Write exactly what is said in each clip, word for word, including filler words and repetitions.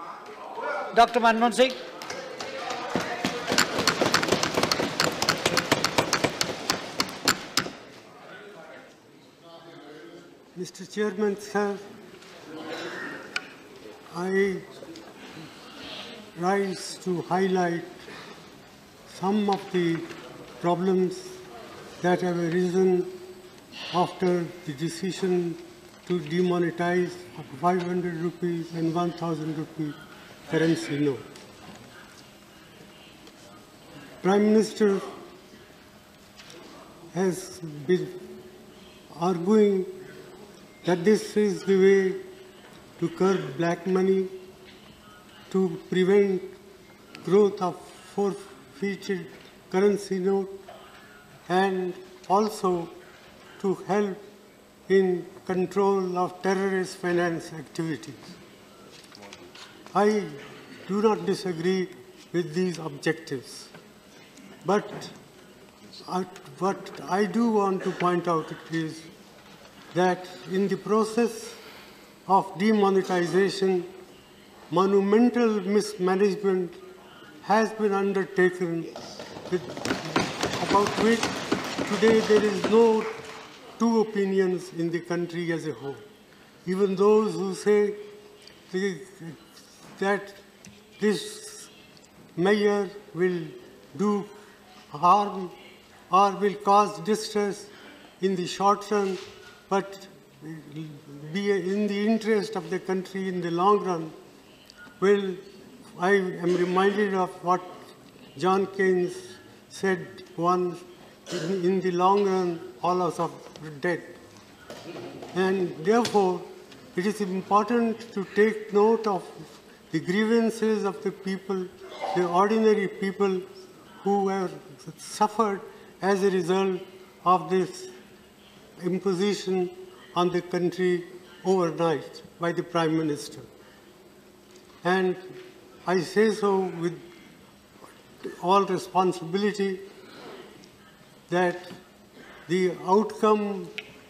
Doctor Manmohan Singh. Mister Chairman, sir, I rise to highlight some of the problems that have arisen after the decision to demonetize five hundred rupees and one thousand rupee currency note. Prime Minister has been arguing that this is the way to curb black money, to prevent growth of forfeited currency note, and also to help in control of terrorist finance activities. I do not disagree with these objectives, but I, what I do want to point out is that in the process of demonetization, monumental mismanagement has been undertaken, with, about which today there is no two opinions in the country as a whole. Even those who say that this measure will do harm or will cause distress in the short run, but be in the interest of the country in the long run. Well, I am reminded of what John Keynes said once, in, in the long run, all of us are dead. And therefore, it is important to take note of the grievances of the people, the ordinary people who have suffered as a result of this imposition on the country overnight by the Prime Minister. And I say so with all responsibility that the outcome,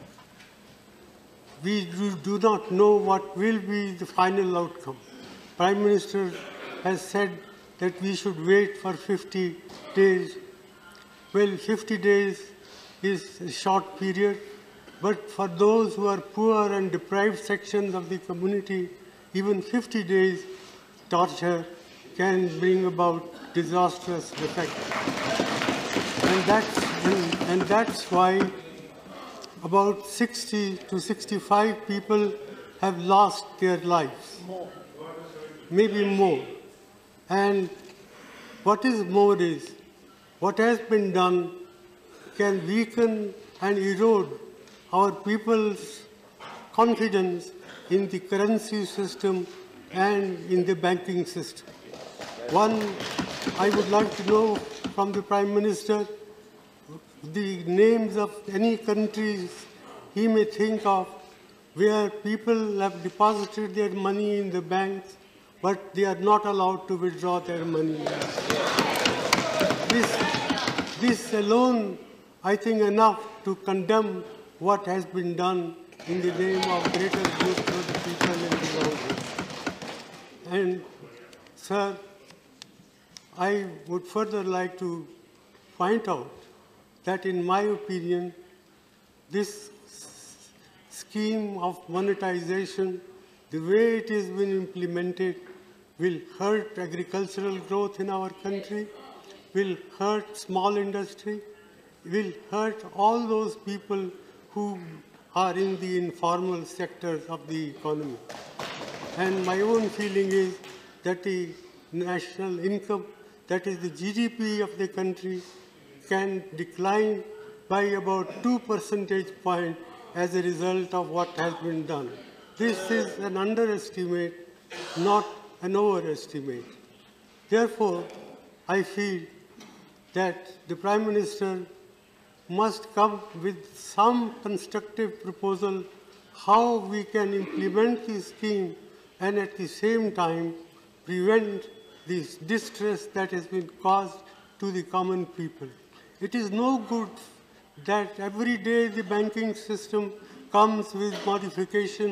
we do not know what will be the final outcome. Prime Minister has said that we should wait for fifty days. Well, fifty days is a short period, but for those who are poor and deprived sections of the community, even fifty days torture can bring about disastrous effects. And that's, and, and that's why about sixty to sixty-five people have lost their lives, maybe more. And what is more is, what has been done can weaken and erode our people's confidence in the currency system and in the banking system. One, I would like to know from the Prime Minister the names of any countries he may think of where people have deposited their money in the banks, but they are not allowed to withdraw their money. This, this alone, I think, enough to condemn what has been done in the name of greater good for the people in the long run. And, sir, I would further like to point out that, in my opinion, this scheme of monetization, the way it has been implemented, will hurt agricultural growth in our country, will hurt small industry, will hurt all those people who are in the informal sectors of the economy. And my own feeling is that the national income, that is the G D P of the country, can decline by about two percentage points as a result of what has been done. This is an underestimate, not an overestimate. Therefore, I feel that the Prime Minister must come with some constructive proposal how we can implement the scheme and at the same time prevent this distress that has been caused to the common people. It is no good that every day the banking system comes with modification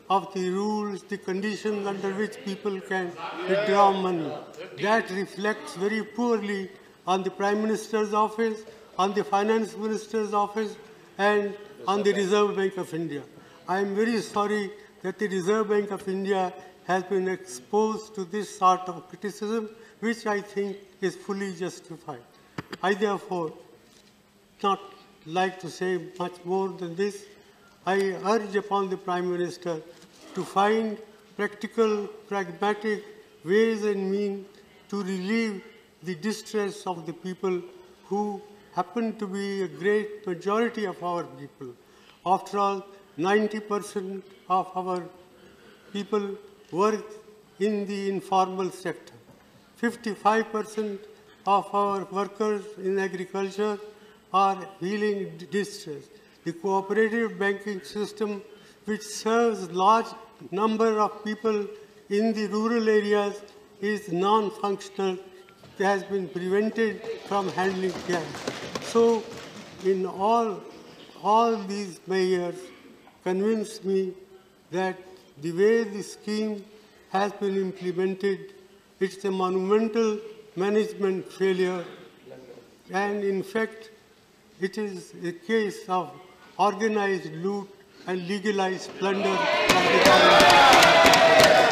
of the rules, the conditions under which people can withdraw money. That reflects very poorly on the Prime Minister's office, on the Finance Minister's office, and on the Reserve Bank of India. I am very sorry that the Reserve Bank of India has been exposed to this sort of criticism, which I think is fully justified. I therefore not like to say much more than this. I urge upon the Prime Minister to find practical, pragmatic ways and means to relieve the distress of the people who happen to be a great majority of our people. After all, ninety percent of our people work in the informal sector. fifty-five percent of our workers in agriculture are feeling distress. The cooperative banking system, which serves large number of people in the rural areas, is non-functional, has been prevented from handling cash. So, in all, all these measures convince me that the way the scheme has been implemented, it's a monumental management failure, and in fact, it is a case of organized loot and legalized plunder of the government.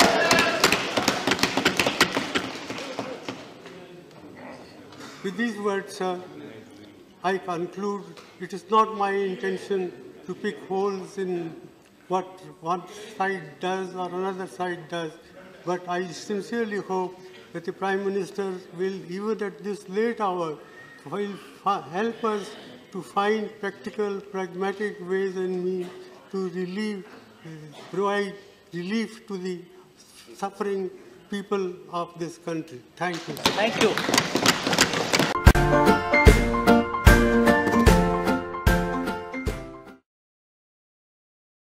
With these words, sir, I conclude it is not my intention to pick holes in what one side does or another side does, but I sincerely hope that the Prime Minister will, even at this late hour, will help us to find practical, pragmatic ways and means to relieve, provide relief to the suffering people of this country. Thank you. Thank you.